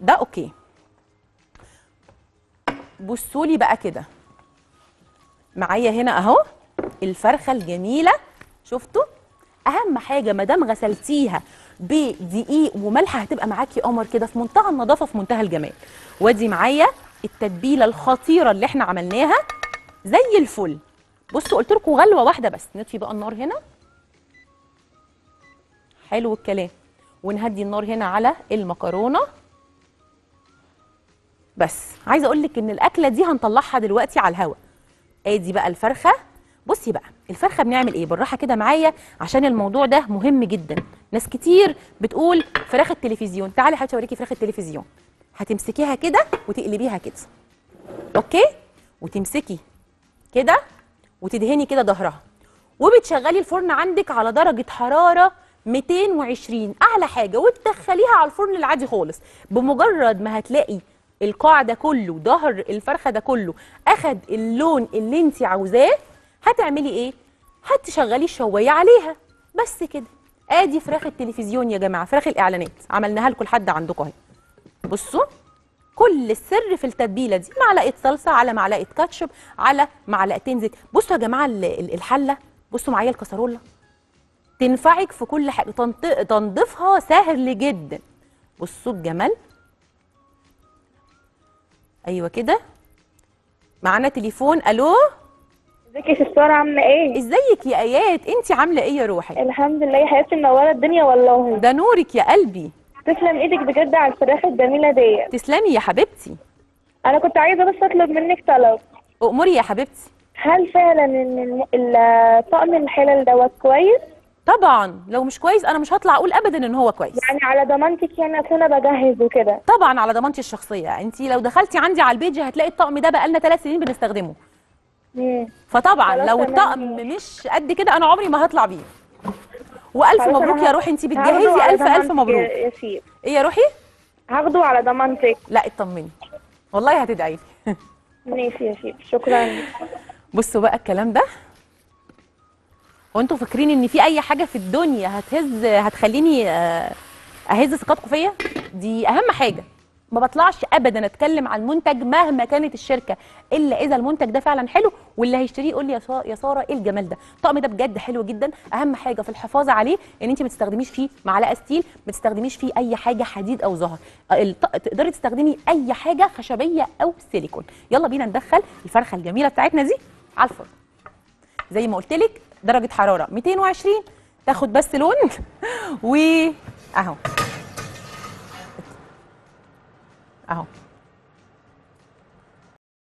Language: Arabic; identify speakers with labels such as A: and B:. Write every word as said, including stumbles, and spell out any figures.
A: ده اوكي. بصوا لي بقى كده معايا هنا اهو الفرخه الجميله، شفتوا؟ اهم حاجه ما دام غسلتيها بدقيق وملح هتبقى معاكي قمر كده في منتهى النظافه في منتهى الجمال. وادي معايا التتبيله الخطيره اللي احنا عملناها زي الفل. بصوا قلت لكم غلوه واحده بس. نطفي بقى النار هنا، حلو الكلام، ونهدي النار هنا على المكرونه. بس عايزه اقول لك ان الاكله دي هنطلعها دلوقتي على الهواء. ادي بقى الفرخه. بصي بقى الفرخه بنعمل ايه بالراحه كده معايا عشان الموضوع ده مهم جدا. ناس كتير بتقول فراخ التلفزيون. تعالي يا حبيبتي اوريكي فراخ التلفزيون. هتمسكيها كده وتقلبيها كده، اوكي، وتمسكي كده وتدهني كده ظهرها، وبتشغلي الفرن عندك على درجه حراره مئتين وعشرين اعلى حاجه، وتدخليها على الفرن العادي خالص. بمجرد ما هتلاقي القاع ده كله، ظهر الفرخه ده كله اخد اللون اللي انت عاوزاه، هتعملي ايه؟ هتشغلي الشوايه عليها بس كده. ادي فراخ التلفزيون يا جماعه، فراخ الاعلانات، عملناها لكم لحد عندكم اهي. بصوا كل السر في التتبيله دي، معلقه صلصه على معلقه كاتشب على معلقتين زيت. بصوا يا جماعه الحله، بصوا معايا الكسرولة تنفعك في كل حاجه، تنظيفها سهل جدا. بصوا الجمال. ايوه كده. معانا تليفون. الو،
B: ازيك يا ستاره عامله ايه؟
A: ازيك يا ايات؟ انت عامله ايه يا روحي؟
B: الحمد لله يا حبيبتي، منوره الدنيا والله.
A: ده نورك يا قلبي.
B: تسلم ايدك بجد على الفراخ الجميله ديت.
A: تسلمي يا حبيبتي.
B: انا كنت عايزه بس اطلب منك طلب.
A: اموري يا حبيبتي.
B: هل فعلا ان الطقم الحلل دوت كويس؟
A: طبعا، لو مش كويس انا مش هطلع اقول ابدا ان هو كويس.
B: يعني على ضمانتك، يعني اصل انا بجهز وكده.
A: طبعا على ضمانتي الشخصيه. انت لو دخلتي عندي على البيج هتلاقي الطقم ده بقالنا ثلاث سنين بنستخدمه.
B: امم
A: فطبعا لو الطقم مش قد كده انا عمري ما هطلع بيه. والف مبروك يا روحي، انت بتجهزي. الف الف مبروك
B: يا سيدي.
A: ايه يا روحي؟
B: هاخده على ضمانتك.
A: لا اطمني والله هتدعي لي.
B: ماشي يا سيدي، شكرا.
A: بصوا بقى الكلام ده، وانتوا فاكرين ان في اي حاجه في الدنيا هتهز هتخليني اهز ثقتكم فيا؟ دي اهم حاجه. ما بطلعش ابدا اتكلم عن المنتج مهما كانت الشركه الا اذا المنتج ده فعلا حلو، واللي هيشتريه يقول لي يا يا ساره ايه الجمال ده. الطقم ده بجد حلو جدا. اهم حاجه في الحفاظ عليه ان انت ما تستخدميش فيه معلقه ستيل، ما تستخدميش فيه اي حاجه حديد او زهر. تقدري تستخدمي اي حاجه خشبيه او سيليكون. يلا بينا ندخل الفرخه الجميله بتاعتنا دي على الفرن. زي ما قلت لك درجه حراره مئتين وعشرين، تاخد بس لون واهو اهو